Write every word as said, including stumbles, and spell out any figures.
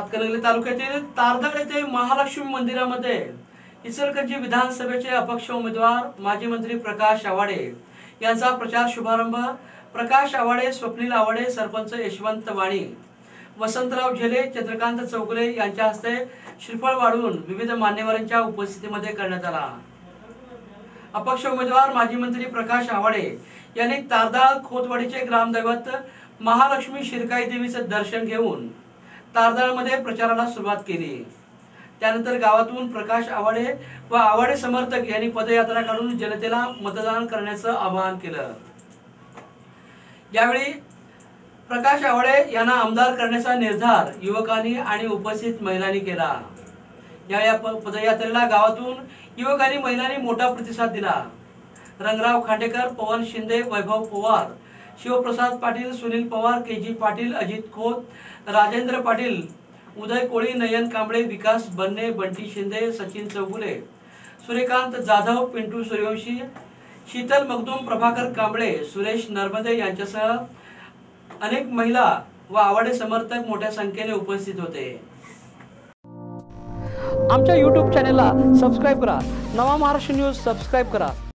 हातकणंगले तालुक्यातील तारदाळ येथे महालक्ष्मी मंदिरामध्ये इचलकरंजी विधानसभेचे अपक्ष उमेदवार माजी मंत्री प्रकाश आवाडे यांचा प्रचार शुभारंभ। प्रकाश आवाडे, स्वप्नील आवाडे, सरपंच यशवंत वाणी, वसंतराव झेले, चंद्रकांत चौगुले यांच्या हस्ते श्रीफळ वाढून विविध मान्यवरांच्या उपस्थितीमध्ये करण्यात आला। अपक्ष उमेदवार माजी मंत्री प्रकाश आवाडे यांनी तारदाळ खोतवाडीचे ग्रामदैवत महालक्ष्मी शिरकाई देवीचे दर्शन घेऊन तारदाळमध्ये प्रचाराला सुरुवात केली। त्यानंतर गावातून प्रकाश आवाडे व आवाडे समर्थक यांनी पदयात्रा काढून जनतेला मतदान करण्याचं आवाहन केलं। यावेळी प्रकाश आवाडे यांना आमदार करण्याचा निर्धार युवकांनी आणि उपस्थित महिलांनी केला। या पदयात्रेला गावातून युवक आणि महिलांनी मोठा प्रतिसाद दिला। रंगराव खांडेकर, पवन शिंदे, वैभव पवार, शिवप्रसाद पाटील, सुनील पवार, केजी पाटील, अजित खोत, राजेंद्र पाटील, उदय कोळी, नयन कांबळे, विकास बन्ने, बंटी शिंदे, सचिन चौगुले, सूर्यकांत जाधव, पिंटू सूर्यवंशी, शीतल मगदूम, प्रभाकर कांबळे, सुरेश नर्मदे यांच्यासह अनेक महिला व आवाडे समर्थक मोठ्या संख्येने उपस्थित होते। आमच्या यूट्यूब चॅनलला सबस्क्राइब करा, नवा महाराष्ट्र न्यूज सबस्क्राइब करा।